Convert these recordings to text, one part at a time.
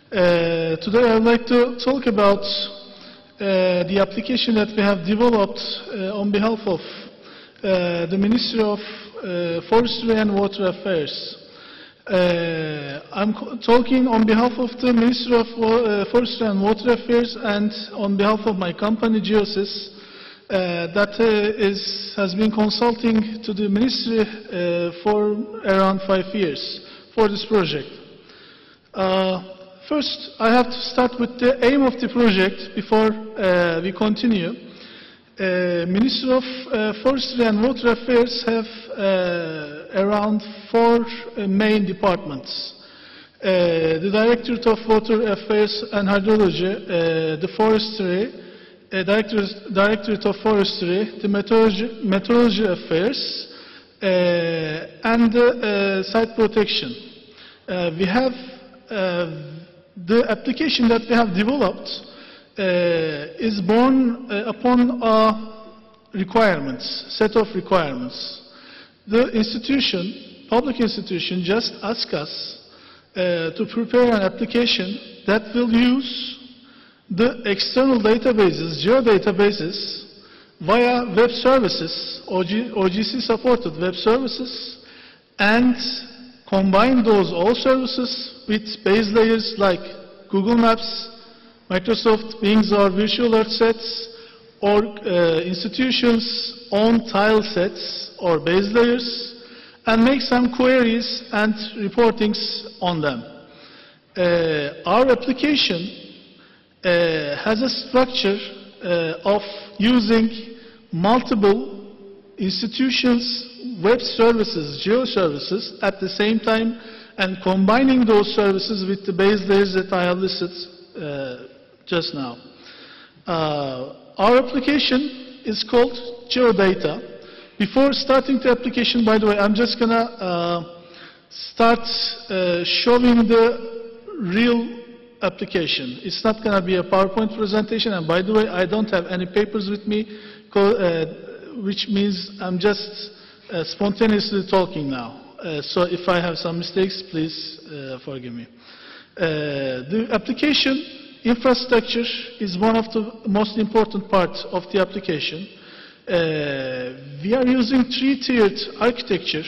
Today I would like to talk about the application that we have developed on behalf of the Ministry of Forestry and Water Affairs. I'm talking on behalf of the Ministry of Forestry and Water Affairs and on behalf of my company Geosys that has been consulting to the Ministry for around 5 years for this project. First, I have to start with the aim of the project before we continue. Ministry of Forestry and Water Affairs have around 4 main departments. The Directorate of Water Affairs and Hydrology, the Forestry, Directorate of Forestry, the Meteorology Affairs, and the Site Protection. We have the application that we have developed is born upon a set of requirements. The institution, public institution, just asked us to prepare an application that will use the external databases, geodatabases, via web services, OGC supported web services, and combine those all services with base layers like Google Maps, Microsoft Bing's or Virtual Earth sets, or institutions' own tile sets or base layers, and make some queries and reportings on them. Our application has a structure of using multiple institutions' web services, geo-services at the same time, and combining those services with the base layers that I have listed just now. Our application is called GeoData. Before starting the application, by the way, I'm just going to start showing the real application. It's not going to be a PowerPoint presentation, and by the way, I don't have any papers with me, which means I'm just spontaneously talking now. So if I have some mistakes, please forgive me. The application infrastructure is one of the most important parts of the application. We are using 3-tiered architecture.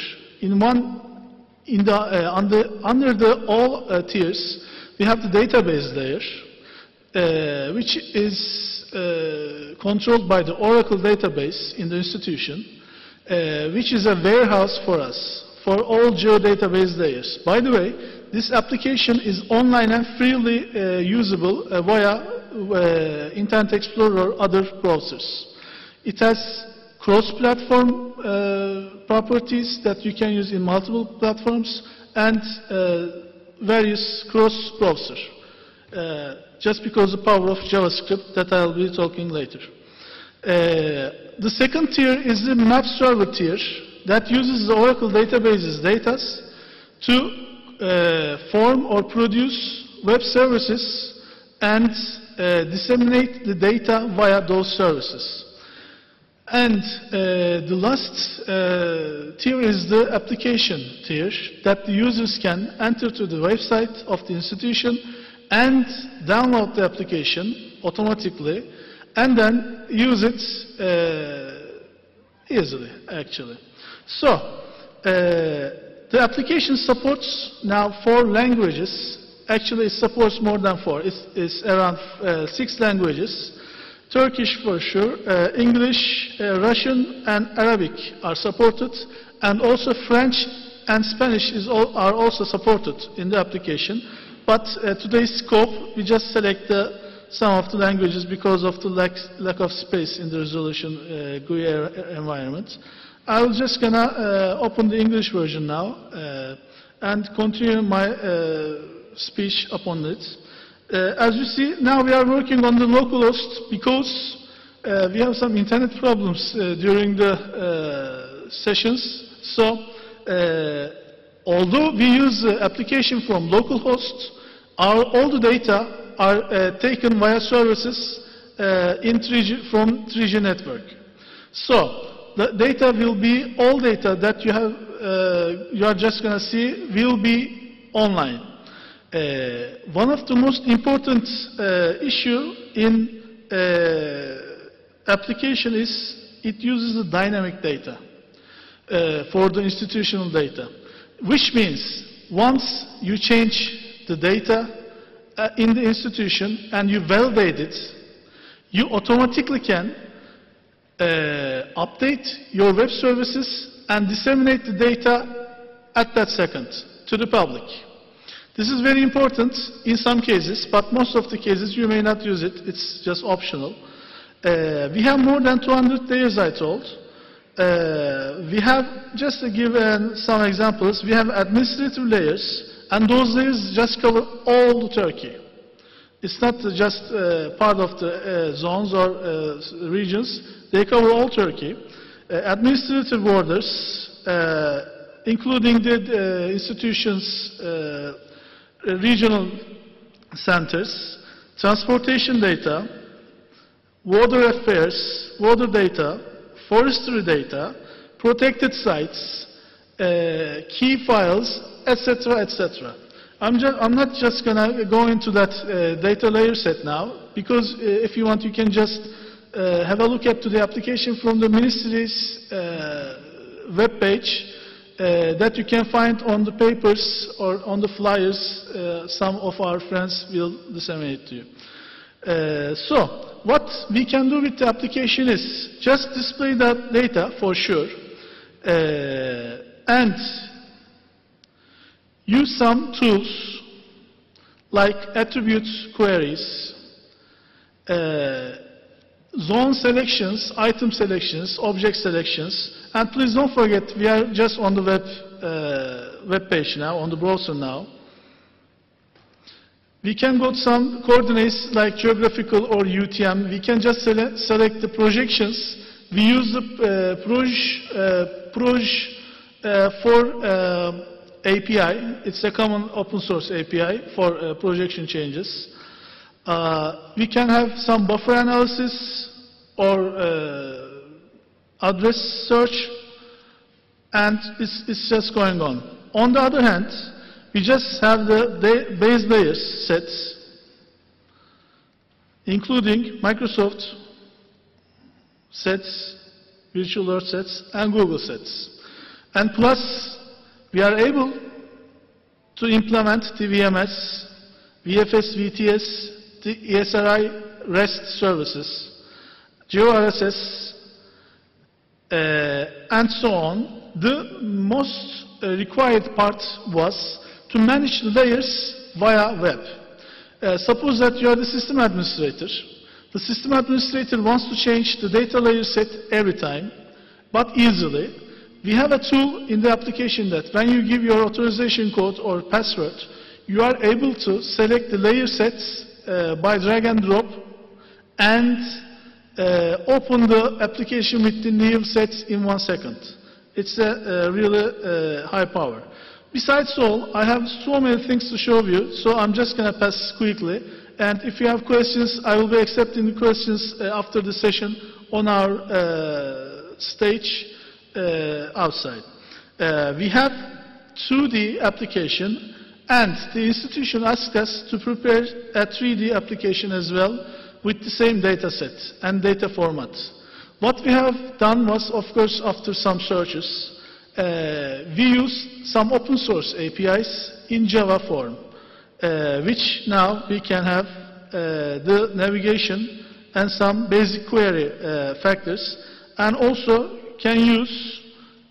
Under the all tiers, we have the database layer, which is controlled by the Oracle database in the institution, which is a warehouse for us, for all geodatabase layers. By the way, this application is online and freely usable via Internet Explorer or other browsers. It has cross-platform properties that you can use in multiple platforms and various cross-browser, just because of the power of JavaScript that I'll be talking later. The second tier is the map server tier that uses the Oracle database's data to form or produce web services and disseminate the data via those services. And the last tier is the application tier that the users can enter to the website of the institution and download the application automatically and then use it easily, actually. So, the application supports now 4 languages. Actually, it supports more than 4. It's around 6 languages. Turkish for sure, English, Russian, and Arabic are supported, and also French and Spanish are also supported in the application. But today's scope, we just select some of the languages because of the lack of space in the resolution GUI environment. I'm just going to open the English version now and continue my speech upon it. As you see, now we are working on the localhost because we have some internet problems during the sessions. So, although we use the application from localhost, all the data are taken via services from 3G network. So, the data will be, all data that you are just going to see will be online. One of the most important issue in application is it uses the dynamic data for the institutional data, which means once you change the data in the institution and you validate it, you automatically can update your web services and disseminate the data at that second to the public. This is very important in some cases, but most of the cases you may not use it. It's just optional. We have more than 200 layers, I told. We have, just to give some examples, we have administrative layers, and those layers just cover all the Turkey. It's not just part of the zones or regions. They cover all Turkey. Administrative borders, including the institutions, regional centers, transportation data, water affairs, water data, forestry data, protected sites, key files, etc., etc. I'm not just going to go into that data layer set now, because if you want, you can just have a look at the application from the ministry's web page that you can find on the papers or on the flyers. Some of our friends will disseminate to you. So what we can do with the application is just display that data for sure, and use some tools like attribute queries, zone selections, item selections, object selections, and please don't forget we are just on the web page now, on the browser now. We can go to some coordinates like geographical or UTM. We can just select the projections. We use the for API. It's a common open source API for projection changes. We can have some buffer analysis or address search, and it's just going on. On the other hand, we just have the base layers sets, including Microsoft sets, VirtualWorld sets, and Google sets. And plus, we are able to implement TVMS, VFS, VTS, the ESRI REST services, GeoRSS, and so on. The most required part was to manage the layers via web. Suppose that you are the system administrator. The system administrator wants to change the data layer set every time, but easily. We have a tool in the application that when you give your authorization code or password, you are able to select the layer sets by drag and drop and open the application with the new sets in 1 second. It's a really high power. Besides all, I have so many things to show you, so I'm just going to pass quickly. And if you have questions, I will be accepting the questions after the session on our stage outside. We have 2D application, and the institution asked us to prepare a 3D application as well with the same data set and data format. What we have done was, of course, after some searches, we used some open source APIs in Java form, which now we can have the navigation and some basic query factors, and also can use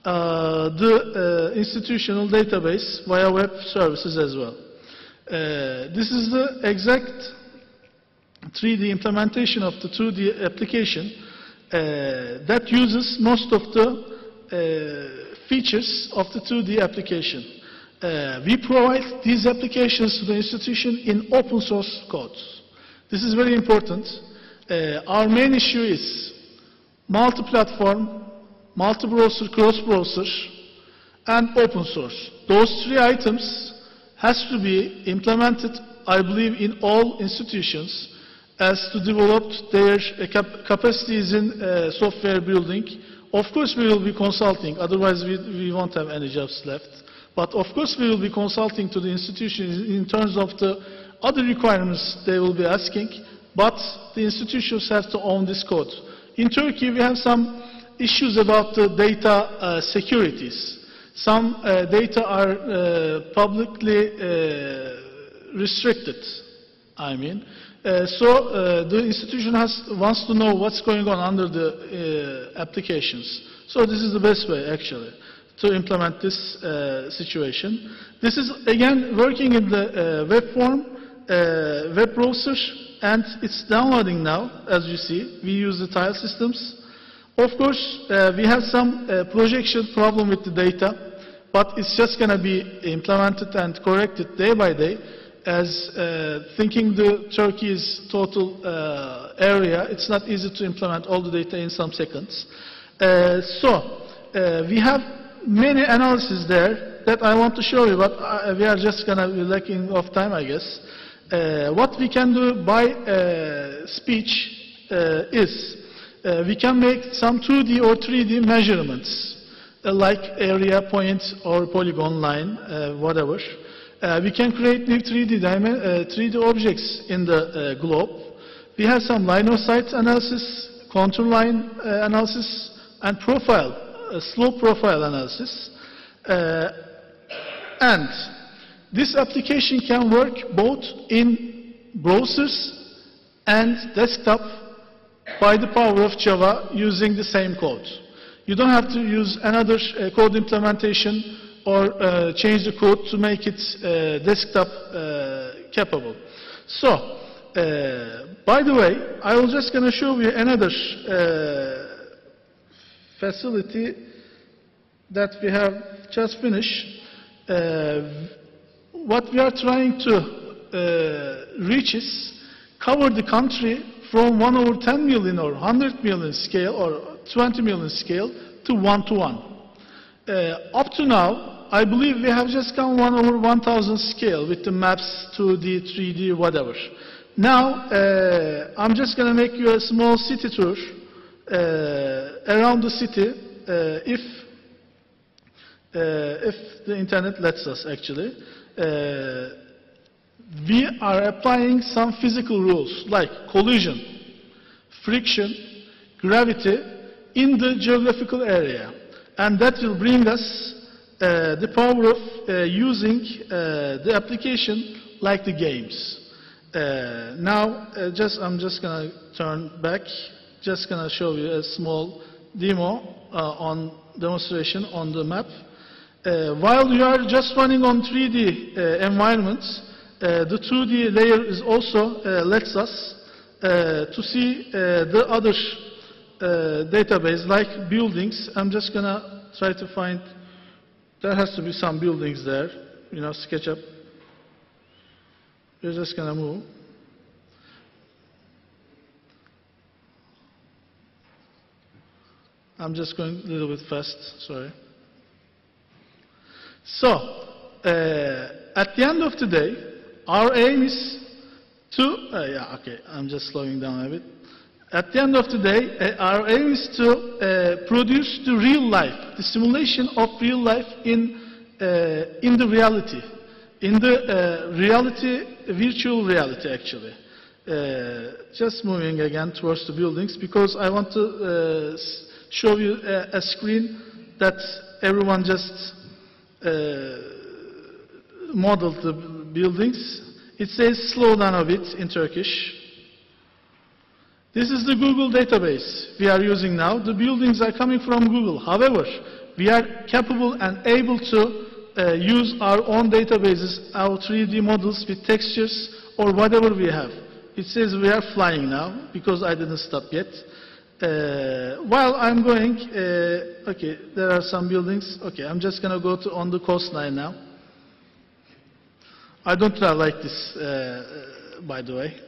the institutional database via web services as well. This is the exact 3D implementation of the 2D application that uses most of the features of the 2D application. We provide these applications to the institution in open source codes. This is very important. Our main issue is multi-platform, multi-browser, cross-browser, and open source. Those 3 items has to be implemented, I believe, in all institutions as to develop their capacities in software building. Of course, we will be consulting, otherwise we won't have any jobs left. But of course we will be consulting to the institutions in terms of the other requirements they will be asking, but the institutions have to own this code. In Turkey we have some issues about the data securities. Some data are publicly restricted, I mean. So the institution wants to know what's going on under the applications. So this is the best way, actually, to implement this situation. This is, again, working in the web form, web browser, and it's downloading now, as you see. We use the tile systems. Of course, we have some projection problem with the data, but it's just going to be implemented and corrected day by day. As thinking the Turkey's total area, it's not easy to implement all the data in some seconds. We have many analyses there that I want to show you, but we are just going to be lacking of time, I guess. What we can do by speech is we can make some 2D or 3D measurements, like area, point, or polygon line, whatever. We can create new 3D objects in the globe. We have some line of sight analysis, contour line analysis, and profile, slope profile analysis. And this application can work both in browsers and desktop by the power of Java using the same code. You don't have to use another code implementation or change the code to make it desktop capable. So, by the way, I was just going to show you another facility that we have just finished. What we are trying to reach is cover the country from 1/10 million or 100 million scale or 20 million scale to 1:1. Up to now, I believe we have just gone 1/1000 scale with the maps, 2D, 3D, whatever. Now, I'm just going to make you a small city tour around the city, if the internet lets us, actually. We are applying some physical rules like collision, friction, gravity in the geographical area. And that will bring us the power of using the application like the games. Now, I'm just going to turn back, just going to show you a small demo on demonstration on the map. While you are just running on 3D environments, the 2D layer is also lets us to see the other database like buildings. I'm just going to try to find, there has to be some buildings there, you know, SketchUp. We're just going to move. I'm just going a little bit fast, sorry. So, at the end of the day, our aim is to, I'm just slowing down a bit. At the end of the day, our aim is to produce the real life, the simulation of real life in the reality, in the virtual reality, actually. Just moving again towards the buildings, because I want to show you a screen that everyone just modeled the buildings. It says slow down a bit in Turkish. This is the Google database we are using now. The buildings are coming from Google. However, we are capable and able to use our own databases, our 3D models with textures or whatever we have. It says we are flying now because I didn't stop yet. While I'm going, okay, there are some buildings. Okay, I'm just going to go to on the coastline now. I don't like this, by the way.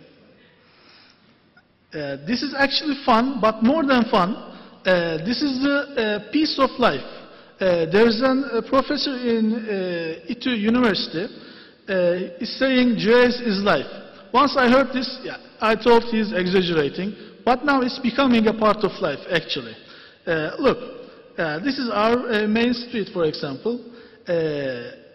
This is actually fun, but more than fun, this is the piece of life. There's a professor in ITÜ University is saying GIS is life. Once I heard this, yeah, I thought he's exaggerating, but now it's becoming a part of life, actually. Look, this is our main street, for example.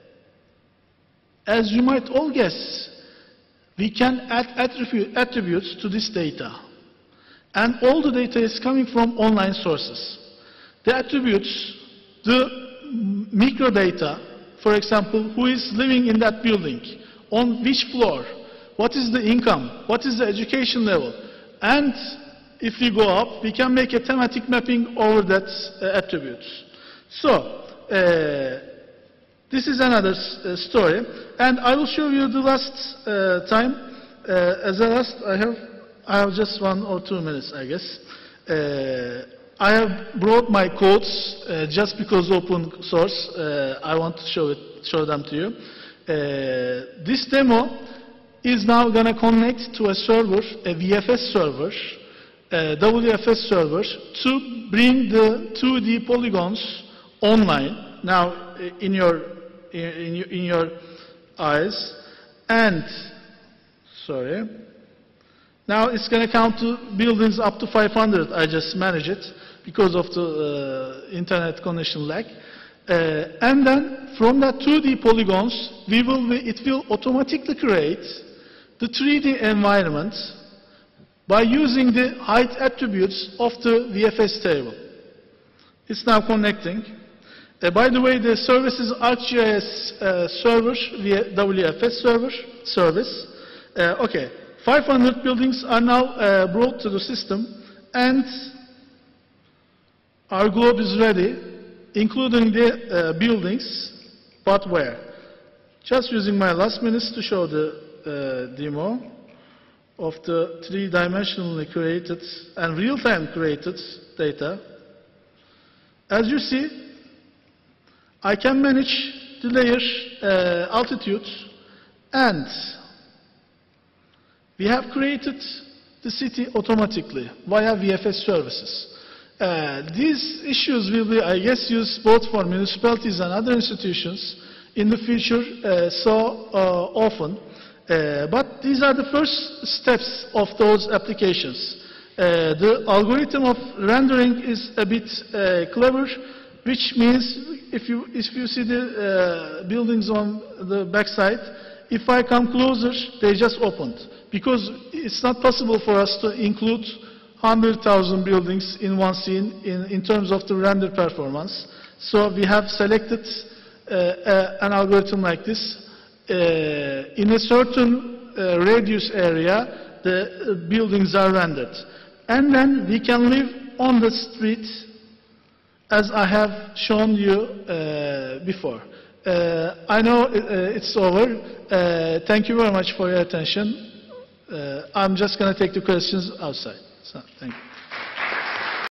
As you might all guess, we can add attributes to this data. And all the data is coming from online sources. The attributes, the microdata, for example, who is living in that building, on which floor, what is the income, what is the education level, and if we go up, we can make a thematic mapping over that attributes. So, this is another story, and I will show you the last time. As a last, I have just 1 or 2 minutes, I guess. I have brought my codes just because open source. I want to show them to you. This demo is now going to connect to a server, a VFS server, WFS server, to bring the 2D polygons online. Now, in your eyes, and sorry. Now it's going to count to buildings up to 500. I just manage it because of the internet connection lag. And then from that 2D polygons, it will automatically create the 3D environment by using the height attributes of the VFS table. It's now connecting. By the way, the service is ArcGIS server, WFS server service. Okay. 500 buildings are now brought to the system, and our globe is ready, including the buildings, but where? Just using my last minutes to show the demo of the three-dimensionally created and real-time created data. As you see, I can manage the layer altitudes, and we have created the city automatically via VFS services. These issues will be, I guess, used both for municipalities and other institutions in the future so often. But these are the first steps of those applications. The algorithm of rendering is a bit clever, which means if you see the buildings on the backside, if I come closer, they just opened. Because it's not possible for us to include 100,000 buildings in one scene in terms of the render performance. So we have selected an algorithm like this. In a certain radius area, the buildings are rendered. And then we can live on the street as I have shown you before. I know it's over. Thank you very much for your attention. I'm just going to take the questions outside. So, thank you.